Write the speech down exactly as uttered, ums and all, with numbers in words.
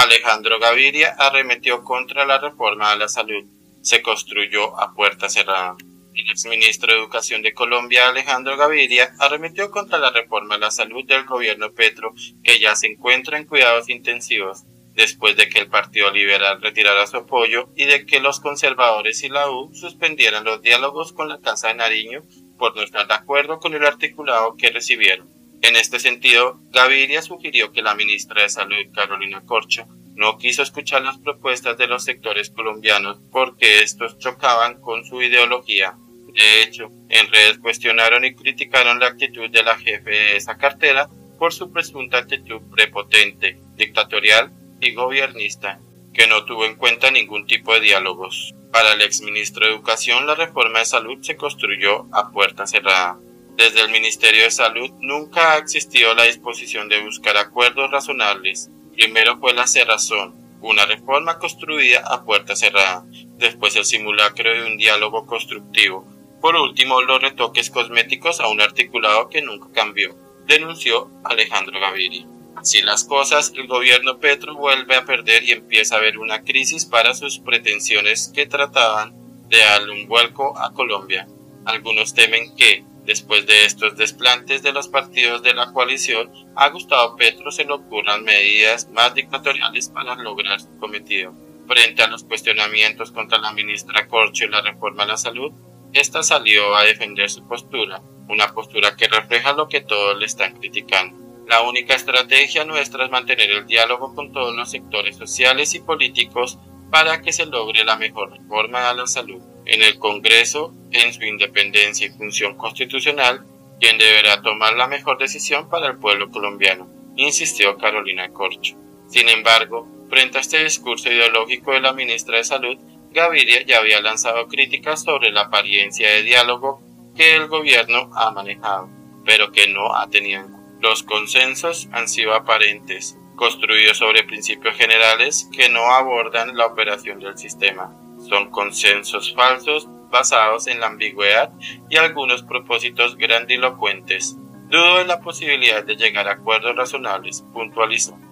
Alejandro Gaviria arremetió contra la reforma a la salud. Se construyó a puerta cerrada. El exministro de Educación de Colombia, Alejandro Gaviria, arremetió contra la reforma a la salud del gobierno Petro, que ya se encuentra en cuidados intensivos, después de que el Partido Liberal retirara su apoyo y de que los conservadores y la U suspendieran los diálogos con la Casa de Nariño por no estar de acuerdo con el articulado que recibieron. En este sentido, Gaviria sugirió que la ministra de Salud, Carolina Corcho, no quiso escuchar las propuestas de los sectores colombianos porque estos chocaban con su ideología. De hecho, en redes cuestionaron y criticaron la actitud de la jefe de esa cartera por su presunta actitud prepotente, dictatorial y gobernista, que no tuvo en cuenta ningún tipo de diálogos. Para el exministro de Educación, la reforma de salud se construyó a puerta cerrada. Desde el Ministerio de Salud nunca ha existido la disposición de buscar acuerdos razonables. Primero fue la cerrazón, una reforma construida a puerta cerrada, después el simulacro de un diálogo constructivo, por último los retoques cosméticos a un articulado que nunca cambió, denunció Alejandro Gaviria. Así las cosas, el gobierno Petro vuelve a perder y empieza a haber una crisis para sus pretensiones que trataban de darle un vuelco a Colombia. Algunos temen que, después de estos desplantes de los partidos de la coalición, a Gustavo Petro se le ocurran medidas más dictatoriales para lograr su cometido. Frente a los cuestionamientos contra la ministra Corcho y la reforma a la salud, esta salió a defender su postura, una postura que refleja lo que todos le están criticando. La única estrategia nuestra es mantener el diálogo con todos los sectores sociales y políticos para que se logre la mejor reforma a la salud. En el Congreso, en su independencia y función constitucional, quien deberá tomar la mejor decisión para el pueblo colombiano, insistió Carolina Corcho. Sin embargo, frente a este discurso ideológico de la ministra de Salud, Gaviria ya había lanzado críticas sobre la apariencia de diálogo que el gobierno ha manejado, pero que no ha tenido en cuenta. Los consensos han sido aparentes, construidos sobre principios generales que no abordan la operación del sistema. Son consensos falsos basados en la ambigüedad y algunos propósitos grandilocuentes. Dudo de la posibilidad de llegar a acuerdos razonables, puntualizó.